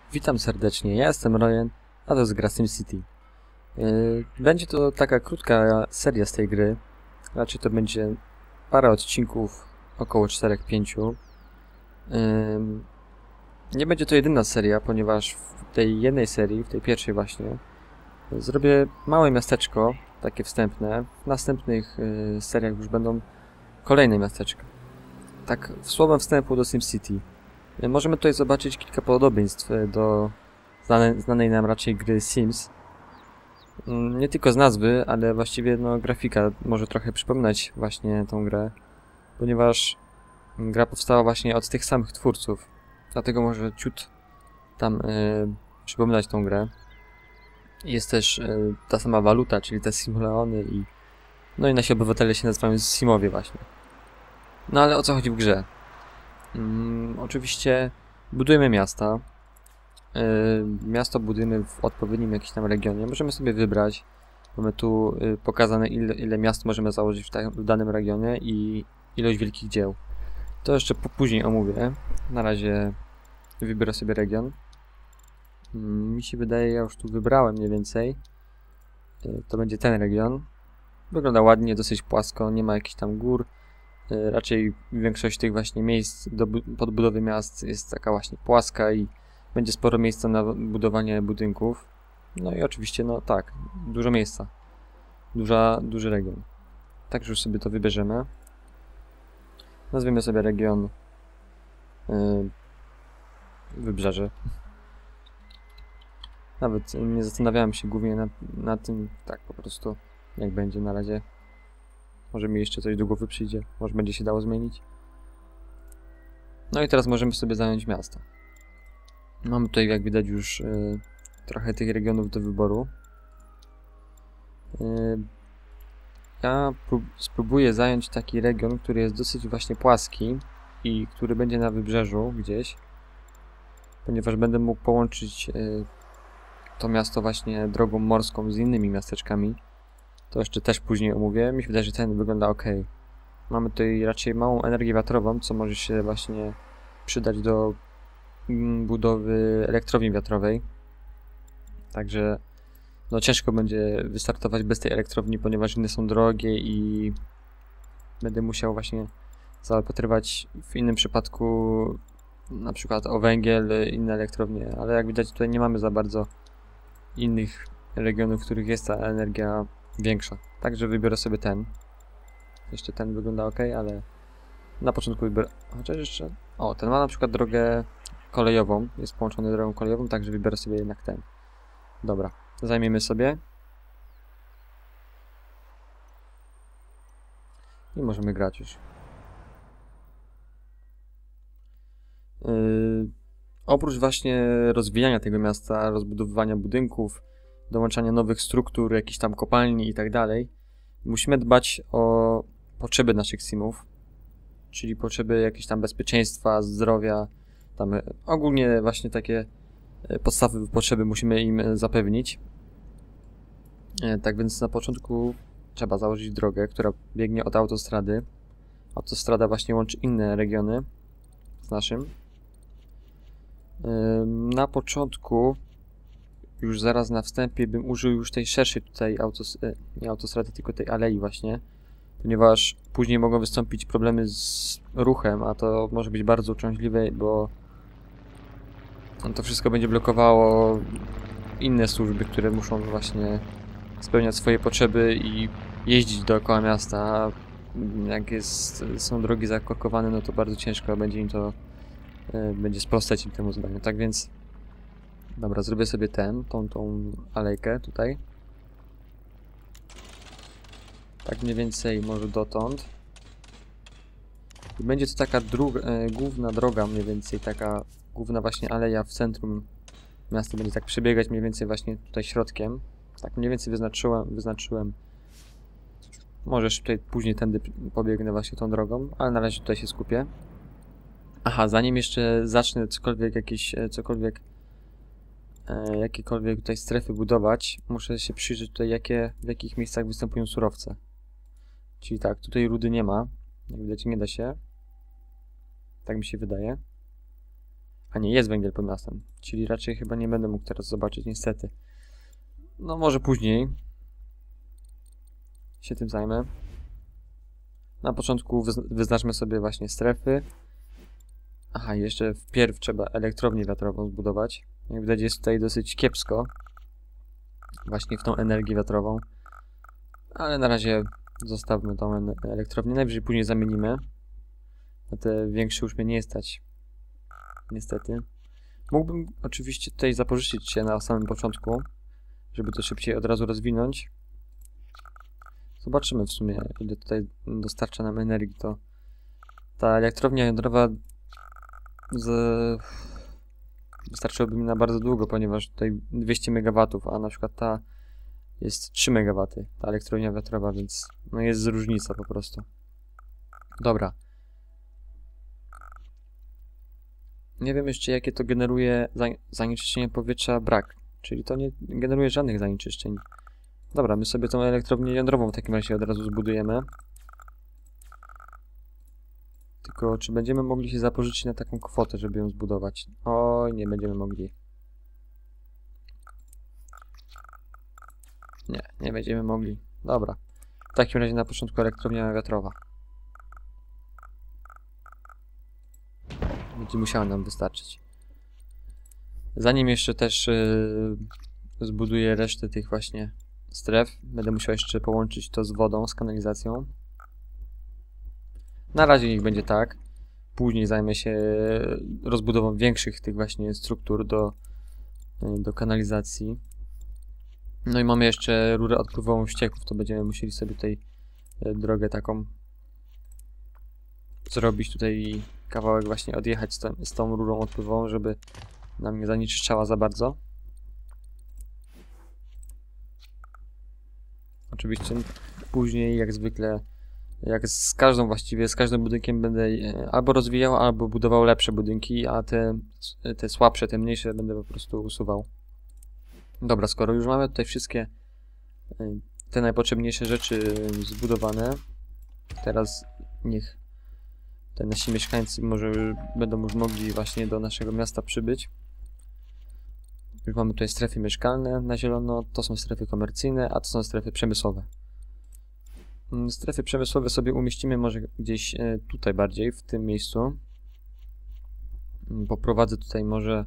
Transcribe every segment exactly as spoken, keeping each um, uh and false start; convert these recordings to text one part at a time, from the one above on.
Witam serdecznie, ja jestem Ryan, a to jest gra SimCity. Yy, Będzie to taka krótka seria z tej gry. Raczej to będzie parę odcinków, około cztery pięć. Yy, Nie będzie to jedyna seria, ponieważ w tej jednej serii, w tej pierwszej właśnie, zrobię małe miasteczko, takie wstępne. W następnych yy, seriach już będą kolejne miasteczka. Tak, słowem wstępu do SimCity. Możemy tutaj zobaczyć kilka podobieństw do znane, znanej nam raczej gry Sims. Nie tylko z nazwy, ale właściwie no, grafika może trochę przypominać właśnie tą grę, ponieważ gra powstała właśnie od tych samych twórców. Dlatego może ciut tam y, przypominać tą grę. Jest też y, ta sama waluta, czyli te simoleony i no i nasi obywatele się nazywają Simowie właśnie. No ale o co chodzi w grze? Hmm, oczywiście budujemy miasta. Yy, miasto budujemy w odpowiednim jakimś tam regionie. Możemy sobie wybrać. Mamy tu yy, pokazane ile, ile miast możemy założyć w, ta, w danym regionie i ilość wielkich dzieł. To jeszcze po, później omówię. Na razie wybiorę sobie region. Yy, mi się wydaje, ja już tu wybrałem mniej więcej. Yy, to będzie ten region. Wygląda ładnie, dosyć płasko, nie ma jakichś tam gór. Raczej większość tych właśnie miejsc do podbudowy miast jest taka właśnie płaska i będzie sporo miejsca na budowanie budynków. No i oczywiście, no tak, dużo miejsca. Duża, duży region. Także już sobie to wybierzemy. Nazwiemy sobie region yy, Wybrzeże. Nawet nie zastanawiałem się głównie nad, nad tym, tak po prostu, jak będzie na razie. Może mi jeszcze coś do głowy przyjdzie. Może będzie się dało zmienić. No i teraz możemy sobie zająć miasto. Mamy tutaj, jak widać, już y, trochę tych regionów do wyboru. Y, ja spróbuję zająć taki region, który jest dosyć właśnie płaski i który będzie na wybrzeżu gdzieś. Ponieważ będę mógł połączyć y, to miasto właśnie drogą morską z innymi miasteczkami. To jeszcze też później omówię. Mi się wydaje, że ten wygląda ok. Mamy tutaj raczej małą energię wiatrową, co może się właśnie przydać do budowy elektrowni wiatrowej. Także no ciężko będzie wystartować bez tej elektrowni, ponieważ inne są drogie i będę musiał właśnie zaopatrywać w innym przypadku na przykład o węgiel, inne elektrownie, ale jak widać tutaj nie mamy za bardzo innych regionów, w których jest ta energia większa. Także wybiorę sobie ten. Jeszcze ten wygląda ok, ale na początku wybiorę... Chociaż jeszcze... O, ten ma na przykład drogę kolejową. Jest połączony drogą kolejową, także wybiorę sobie jednak ten. Dobra, zajmiemy sobie. I możemy grać już. Yy, oprócz właśnie rozwijania tego miasta, rozbudowywania budynków, dołączania nowych struktur, jakichś tam kopalni i tak dalej, musimy dbać o potrzeby naszych simów, czyli potrzeby jakieś tam bezpieczeństwa, zdrowia, tam ogólnie właśnie takie podstawowe potrzeby musimy im zapewnić. Tak więc na początku trzeba założyć drogę, która biegnie od autostrady. Autostrada właśnie łączy inne regiony z naszym. Na początku już zaraz na wstępie bym użył już tej szerszej tutaj autos nie autostrady, tylko tej alei właśnie, ponieważ później mogą wystąpić problemy z ruchem, a to może być bardzo uciążliwe, bo to wszystko będzie blokowało inne służby, które muszą właśnie spełniać swoje potrzeby i jeździć dookoła miasta. Jak jest, są drogi zakorkowane, no to bardzo ciężko będzie im to, będzie sprostać im temu zadaniu. Tak więc dobra, zrobię sobie ten, tą, tą alejkę tutaj. Tak mniej więcej może dotąd. I będzie to taka druga, e, główna droga mniej więcej, taka główna właśnie aleja w centrum miasta będzie tak przebiegać mniej więcej właśnie tutaj środkiem. Tak mniej więcej wyznaczyłem, wyznaczyłem. Może jeszcze tutaj później tędy pobiegnę właśnie tą drogą, ale na razie tutaj się skupię. Aha, zanim jeszcze zacznę cokolwiek jakieś, cokolwiek e, jakiekolwiek tutaj strefy budować, muszę się przyjrzeć tutaj jakie, w jakich miejscach występują surowce. Czyli tak, tutaj rudy nie ma, jak widać nie da się. Tak mi się wydaje. A nie, jest węgiel pod miastem. Czyli raczej chyba nie będę mógł teraz zobaczyć, niestety. No może później się tym zajmę. Na początku wyznaczmy sobie właśnie strefy. Aha, jeszcze wpierw trzeba elektrownię wiatrową zbudować. Jak widać, jest tutaj dosyć kiepsko. Właśnie w tą energię wiatrową. Ale na razie zostawmy tą elektrownię. Najwyżej później zamienimy. Na te większe już mnie nie stać. Niestety. Mógłbym oczywiście tutaj zapożyczyć się na samym początku, żeby to szybciej od razu rozwinąć. Zobaczymy w sumie, ile tutaj dostarcza nam energii. To ta elektrownia jądrowa z... wystarczyłoby mi na bardzo długo, ponieważ tutaj dwieście megawatów, a na przykład ta jest trzy megawaty, ta elektrownia wiatrowa, więc no jest różnica po prostu. Dobra. Nie wiem jeszcze, jakie to generuje zanieczyszczenie powietrza, brak. Czyli to nie generuje żadnych zanieczyszczeń. Dobra, my sobie tą elektrownię jądrową w takim razie od razu zbudujemy. Tylko czy będziemy mogli się zapożyczyć na taką kwotę, żeby ją zbudować? Oj, nie będziemy mogli. Nie, nie będziemy mogli. Dobra. W takim razie na początku elektrownia wiatrowa. Będzie musiała nam wystarczyć. Zanim jeszcze też yy, zbuduję resztę tych właśnie stref, będę musiał jeszcze połączyć to z wodą, z kanalizacją. Na razie niech będzie tak. Później zajmę się rozbudową większych tych właśnie struktur do, do kanalizacji. No i mamy jeszcze rurę odpływową ścieków. To będziemy musieli sobie tutaj drogę taką zrobić. Tutaj kawałek właśnie odjechać z, tą, z tą rurą odpływową, żeby nam nie zanieczyszczała za bardzo. Oczywiście później, jak zwykle, jak z każdą właściwie, z każdym budynkiem będę albo rozwijał, albo budował lepsze budynki, a te, te słabsze, te mniejsze będę po prostu usuwał. Dobra, skoro już mamy tutaj wszystkie te najpotrzebniejsze rzeczy zbudowane, teraz niech te nasi mieszkańcy może będą już mogli właśnie do naszego miasta przybyć. Już mamy tutaj strefy mieszkalne na zielono, to są strefy komercyjne, a to są strefy przemysłowe. Strefy przemysłowe sobie umieścimy może gdzieś tutaj bardziej, w tym miejscu. Poprowadzę tutaj może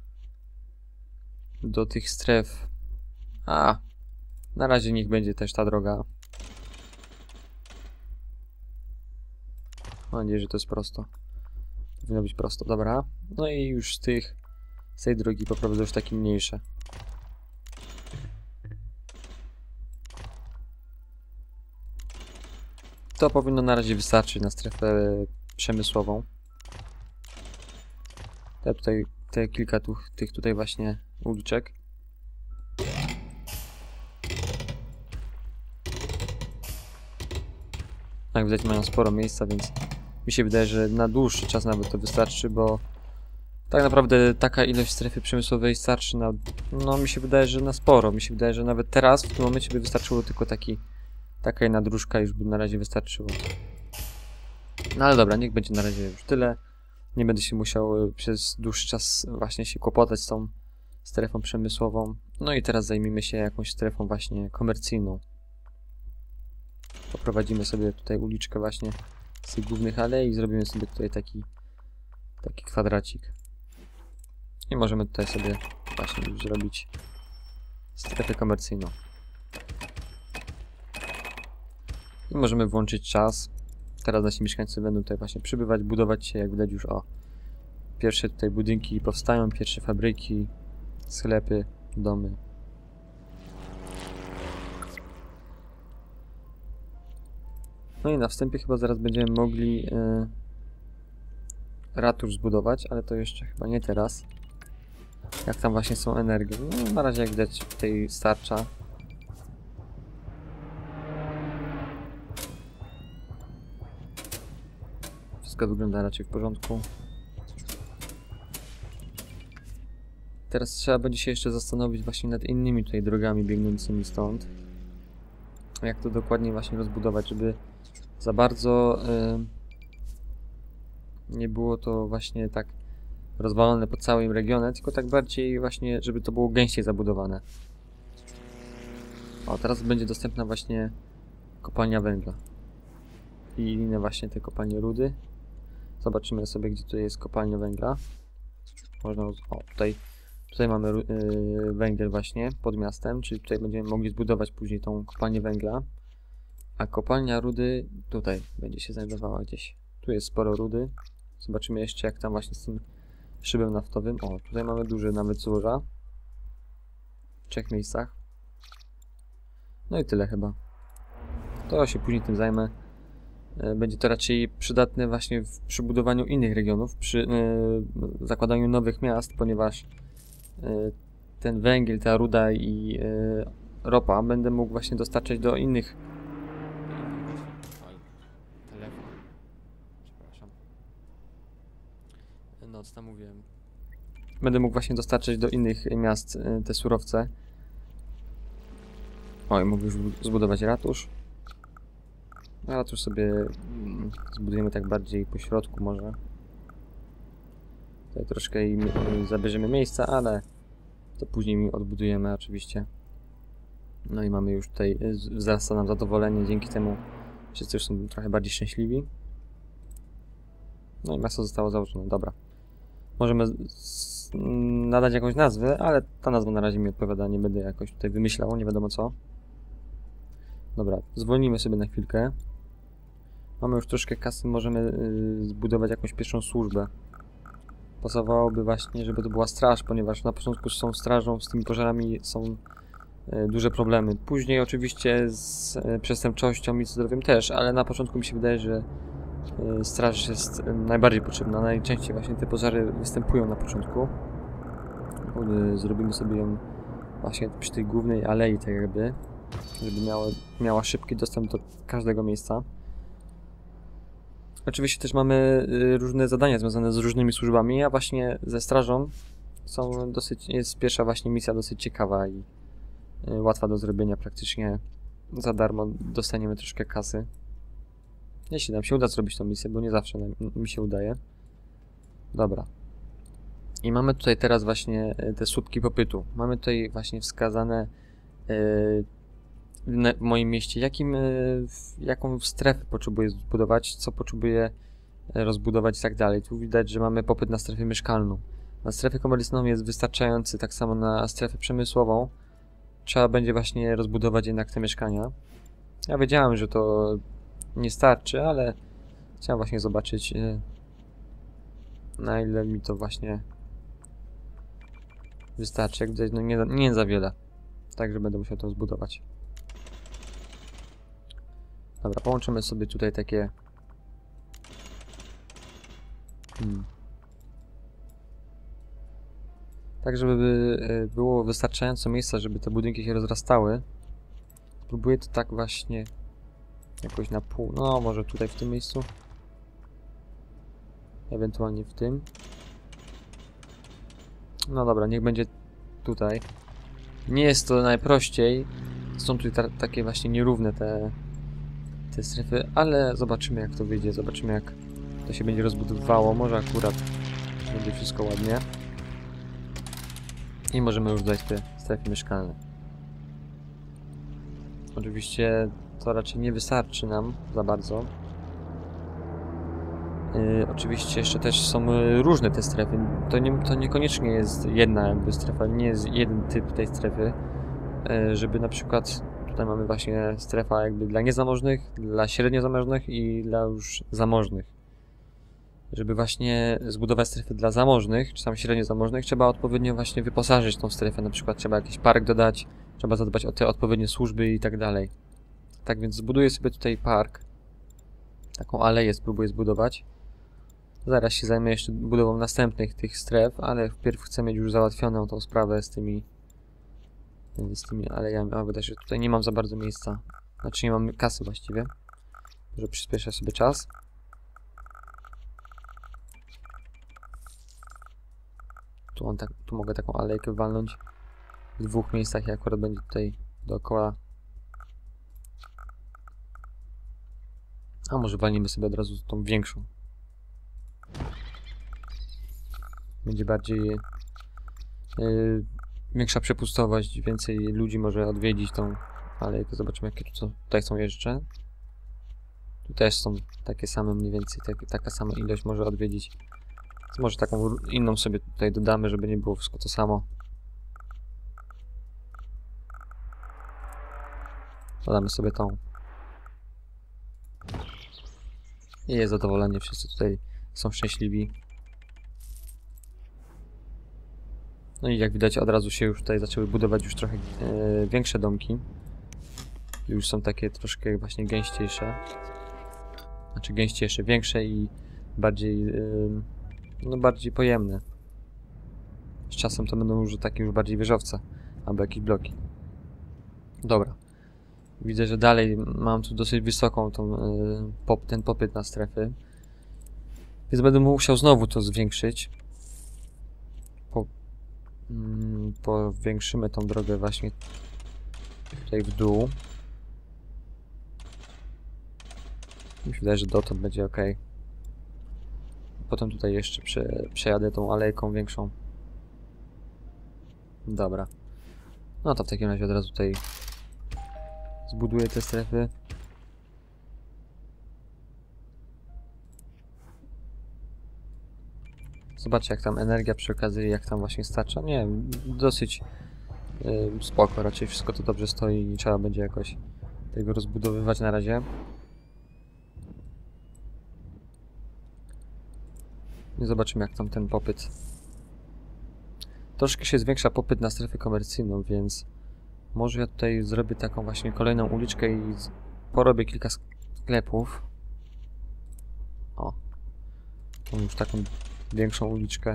do tych stref. A, na razie niech będzie też ta droga. Mam nadzieję, że to jest prosto. Powinno być prosto, dobra. No i już z tych, z tej drogi poprowadzę już takie mniejsze. To powinno na razie wystarczyć na strefę przemysłową. Te tutaj, te kilka tu, tych tutaj właśnie uliczek. Jak widać, mają sporo miejsca, więc mi się wydaje, że na dłuższy czas nawet to wystarczy, bo tak naprawdę taka ilość strefy przemysłowej starczy na, no mi się wydaje, że na sporo. Mi się wydaje, że nawet teraz, w tym momencie by wystarczyło tylko taki, taka jedna dróżka, już by na razie wystarczyło. No ale dobra, niech będzie na razie już tyle. Nie będę się musiał przez dłuższy czas właśnie się kłopotać z tą strefą przemysłową. No i teraz zajmijmy się jakąś strefą właśnie komercyjną. Poprowadzimy sobie tutaj uliczkę właśnie z tych głównych alei i zrobimy sobie tutaj taki, taki kwadracik. I możemy tutaj sobie właśnie już zrobić strefę komercyjną. I możemy włączyć czas. Teraz nasi mieszkańcy będą tutaj właśnie przybywać, budować się, jak widać już o. Pierwsze tutaj budynki powstają, pierwsze fabryki, sklepy, domy. No i na wstępie chyba zaraz będziemy mogli yy, ratusz zbudować, ale to jeszcze chyba nie teraz. Jak tam właśnie są energie. No, na razie jak widać tutaj starcza. Wszystko wygląda raczej w porządku. Teraz trzeba będzie się jeszcze zastanowić właśnie nad innymi tutaj drogami biegnącymi stąd. Jak to dokładnie właśnie rozbudować, żeby za bardzo yy, nie było to właśnie tak rozwalone po całym regionie, tylko tak bardziej właśnie, żeby to było gęściej zabudowane. O, teraz będzie dostępna właśnie kopalnia węgla. I inne właśnie te kopalnie rudy. Zobaczymy sobie, gdzie tutaj jest kopalnia węgla. Można, o, tutaj, tutaj mamy yy, węgiel właśnie pod miastem, czyli tutaj będziemy mogli zbudować później tą kopalnię węgla. A kopalnia rudy tutaj będzie się znajdowała gdzieś. Tu jest sporo rudy. Zobaczymy jeszcze, jak tam właśnie z tym szybem naftowym. O, tutaj mamy duże nawet złoża. W trzech miejscach. No i tyle chyba. To się później tym zajmę. Będzie to raczej przydatne właśnie w przybudowaniu innych regionów, przy yy, zakładaniu nowych miast, ponieważ yy, ten węgiel, ta ruda i yy, ropa będę mógł właśnie dostarczać do innych. Telefon. Przepraszam. No, co tam mówiłem? Będę mógł właśnie dostarczać do innych miast yy, te surowce. O, i mógł już zbudować ratusz. Ratusz sobie mm, zbudujemy tak bardziej po środku może. Tutaj troszkę im y, zabierzemy miejsca, ale to później mi odbudujemy oczywiście. No i mamy już tutaj, y, wzrasta nam zadowolenie, dzięki temu wszyscy już są trochę bardziej szczęśliwi. No i miasto zostało założone, dobra. Możemy z, nadać jakąś nazwę, ale ta nazwa na razie mi odpowiada, nie będę jakoś tutaj wymyślał, nie wiadomo co. Dobra, zwolnimy sobie na chwilkę. Mamy już troszkę kasy, możemy y, zbudować jakąś pierwszą służbę. Pasowałoby właśnie, żeby to była straż, ponieważ na początku z tą strażą, z tymi pożarami są y, duże problemy. Później oczywiście z y, przestępczością i zdrowiem też, ale na początku mi się wydaje, że y, straż jest y, najbardziej potrzebna. Najczęściej właśnie te pożary występują na początku. Y, zrobimy sobie ją właśnie przy tej głównej alei, tak jakby, żeby miała, miała szybki dostęp do każdego miejsca. Oczywiście też mamy y, różne zadania związane z różnymi służbami, a właśnie ze strażą są dosyć, jest pierwsza właśnie misja dosyć ciekawa i y, łatwa do zrobienia, praktycznie za darmo dostaniemy troszkę kasy. Jeśli nam się uda zrobić tą misję, bo nie zawsze nam, mi się udaje. Dobra. I mamy tutaj teraz właśnie y, te słupki popytu. Mamy tutaj właśnie wskazane y, w moim mieście, jakim, jaką strefę potrzebuję zbudować, co potrzebuję rozbudować i tak dalej. Tu widać, że mamy popyt na strefę mieszkalną. Na strefę komercyjną jest wystarczający, tak samo na strefę przemysłową. Trzeba będzie właśnie rozbudować jednak te mieszkania. Ja wiedziałem, że to nie starczy, ale chciałem właśnie zobaczyć, na ile mi to właśnie wystarczy. Jak widać, no nie, nie za wiele. Także będę musiał to zbudować. Dobra, połączymy sobie tutaj takie... Hmm. Tak, żeby było wystarczająco miejsca, żeby te budynki się rozrastały. Spróbuję to tak właśnie jakoś na pół... No, może tutaj w tym miejscu. Ewentualnie w tym. No dobra, niech będzie tutaj. Nie jest to najprościej. Są tutaj takie właśnie nierówne te... te strefy, ale zobaczymy, jak to wyjdzie, zobaczymy, jak to się będzie rozbudowywało, może akurat będzie wszystko ładnie i możemy już dać te strefy mieszkalne. Oczywiście to raczej nie wystarczy nam za bardzo. Yy, oczywiście jeszcze też są różne te strefy, to, nie, to niekoniecznie jest jedna jakby strefa, nie jest jeden typ tej strefy, yy, żeby na przykład tutaj mamy właśnie strefa jakby dla niezamożnych, dla średnio zamożnych i dla już zamożnych. Żeby właśnie zbudować strefy dla zamożnych, czy tam średnio zamożnych, trzeba odpowiednio właśnie wyposażyć tą strefę. Na przykład trzeba jakiś park dodać, trzeba zadbać o te odpowiednie służby i tak dalej. Tak więc zbuduję sobie tutaj park. Taką aleję spróbuję zbudować. Zaraz się zajmę jeszcze budową następnych tych stref, ale wpierw chcę mieć już załatwioną tą sprawę z tymi z tymi alejami. O, wydaje się, że tutaj nie mam za bardzo miejsca. Znaczy nie mam kasy właściwie. Może przyspieszę sobie czas. Tu, on tak, tu mogę taką alejkę walnąć w dwóch miejscach i akurat będzie tutaj dookoła. A może walnijmy sobie od razu tą większą. Będzie bardziej yy, większa przepustowość, więcej ludzi może odwiedzić tą alejkę. Zobaczymy, jakie tu, tutaj są jeszcze. Tu też są takie same mniej więcej, tak, taka sama ilość może odwiedzić. Więc może taką inną sobie tutaj dodamy, żeby nie było wszystko to samo. Dodamy sobie tą. I jest zadowolenie, wszyscy tutaj są szczęśliwi. No i jak widać, od razu się już tutaj zaczęły budować już trochę e, większe domki. Już są takie troszkę właśnie gęściejsze. Znaczy gęściejsze, większe i bardziej, e, no bardziej pojemne. Z czasem to będą już takie już bardziej wieżowce, albo jakieś bloki. Dobra. Widzę, że dalej mam tu dosyć wysoką tą, e, pop, ten popyt na strefy. Więc będę musiał znowu to zwiększyć. Po, mm, powiększymy tą drogę właśnie tutaj w dół. Mi się wydaje, że dotąd będzie ok. Potem tutaj jeszcze prze, przejadę tą alejką większą. Dobra. No to w takim razie od razu tutaj zbuduję te strefy. Zobaczcie, jak tam energia przy okazji, jak tam właśnie starcza. Nie wiem, dosyć yy, spoko, raczej wszystko to dobrze stoi i nie trzeba będzie jakoś tego rozbudowywać na razie. I zobaczymy, jak tam ten popyt. Troszkę się zwiększa popyt na strefę komercyjną, więc może ja tutaj zrobię taką właśnie kolejną uliczkę i porobię kilka sklepów. O. Tą już taką większą uliczkę.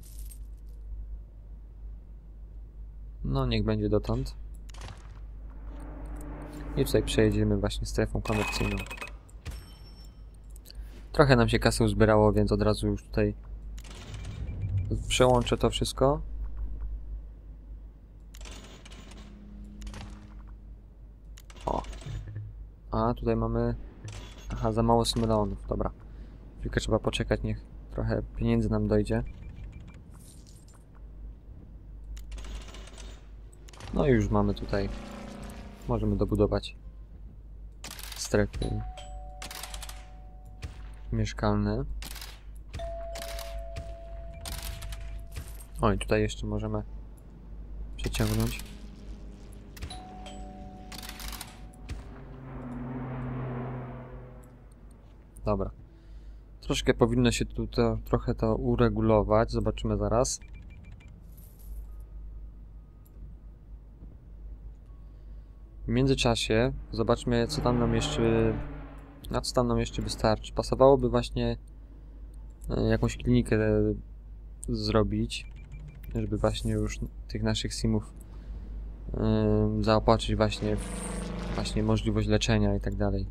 No, niech będzie dotąd. I tutaj przejedziemy właśnie strefą komercyjną. Trochę nam się kasy uzbierało, więc od razu już tutaj przełączę to wszystko. O. A, tutaj mamy... Aha, za mało symulaonów, dobra. Chwilkę trzeba poczekać, niech trochę pieniędzy nam dojdzie. No i już mamy tutaj. Możemy dobudować strefy mieszkalne. O, i tutaj jeszcze możemy przeciągnąć. Dobra. Troszkę powinno się tu to, trochę to uregulować. Zobaczymy zaraz. W międzyczasie zobaczmy, co tam nam jeszcze... Na co tam nam jeszcze wystarczy. Pasowałoby właśnie e, jakąś klinikę e, zrobić, żeby właśnie już tych naszych simów e, zaopatrzyć właśnie w właśnie możliwość leczenia i tak dalej.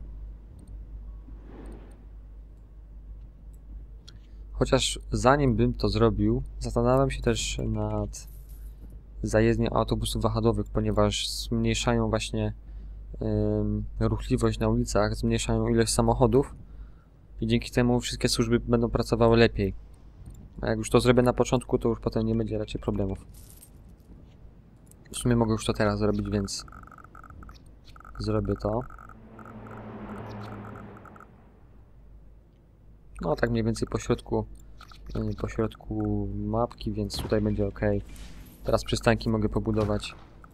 Chociaż zanim bym to zrobił, zastanawiam się też nad zajezdnią autobusów wahadłowych, ponieważ zmniejszają właśnie yy, ruchliwość na ulicach, zmniejszają ilość samochodów i dzięki temu wszystkie służby będą pracowały lepiej. A jak już to zrobię na początku, to już potem nie będzie raczej problemów. W sumie mogę już to teraz zrobić, więc zrobię to. No tak mniej więcej po środku, yy, po środku mapki, więc tutaj będzie ok. Teraz przystanki mogę pobudować.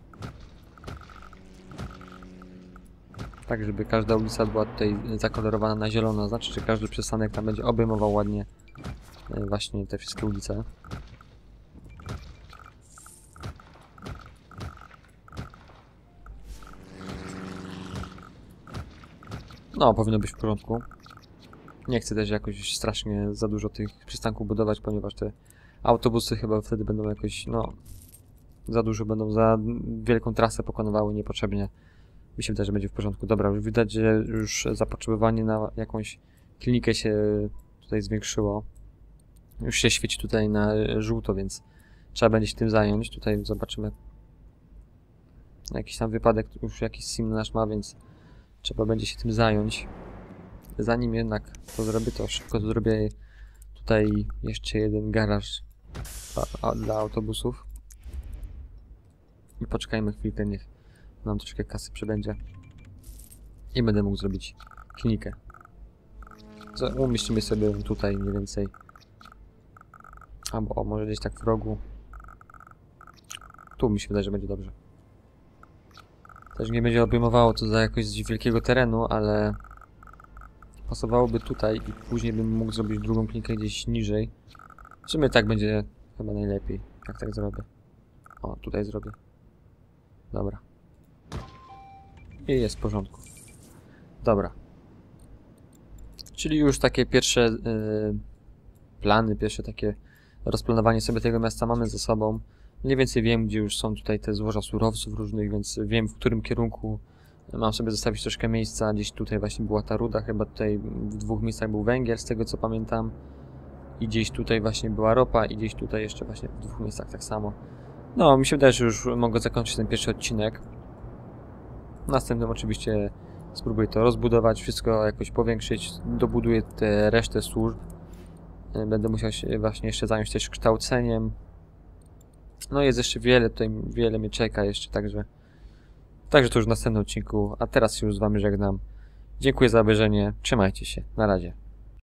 Tak, żeby każda ulica była tutaj zakolorowana na zielono. Znaczy, że każdy przystanek tam będzie obejmował ładnie właśnie te wszystkie ulice. No, powinno być w porządku. Nie chcę też jakoś strasznie za dużo tych przystanków budować, ponieważ te autobusy chyba wtedy będą jakoś, no... za dużo będą, za wielką trasę pokonywały niepotrzebnie. Mi się wydaje, że będzie w porządku. Dobra, już widać, że już zapotrzebowanie na jakąś klinikę się tutaj zwiększyło. Już się świeci tutaj na żółto, więc trzeba będzie się tym zająć. Tutaj zobaczymy jakiś tam wypadek, już jakiś sim nasz ma, więc trzeba będzie się tym zająć. Zanim jednak to zrobię, to szybko to zrobię tutaj jeszcze jeden garaż a, a, dla autobusów. I poczekajmy chwilkę, niech nam troszkę kasy przybędzie. I będę mógł zrobić klinikę. Co, umieścimy sobie ją tutaj mniej więcej. Albo o, może gdzieś tak w rogu. Tu mi się wydaje, że będzie dobrze. Też nie będzie obejmowało to za jakoś wielkiego terenu, ale pasowałoby tutaj i później bym mógł zrobić drugą klinikę gdzieś niżej. W sumie tak będzie chyba najlepiej, jak tak zrobię. O, tutaj zrobię. Dobra. I jest w porządku. Dobra. Czyli już takie pierwsze yy, plany, pierwsze takie rozplanowanie sobie tego miasta mamy ze sobą. Mniej więcej wiem, gdzie już są tutaj te złoża surowców różnych, więc wiem, w którym kierunku mam sobie zostawić troszkę miejsca. Gdzieś tutaj właśnie była ta ruda, chyba tutaj w dwóch miejscach był węgiel, z tego co pamiętam. I gdzieś tutaj właśnie była ropa i gdzieś tutaj jeszcze właśnie w dwóch miejscach tak samo. No, mi się wydaje, że już mogę zakończyć ten pierwszy odcinek. Następnym oczywiście spróbuję to rozbudować, wszystko jakoś powiększyć, dobuduję tę resztę służb. Będę musiał się właśnie jeszcze zająć też kształceniem. No jest jeszcze wiele, tutaj wiele mnie czeka jeszcze, także także to już w następnym odcinku, a teraz się już z wami żegnam. Dziękuję za obejrzenie, trzymajcie się, na razie.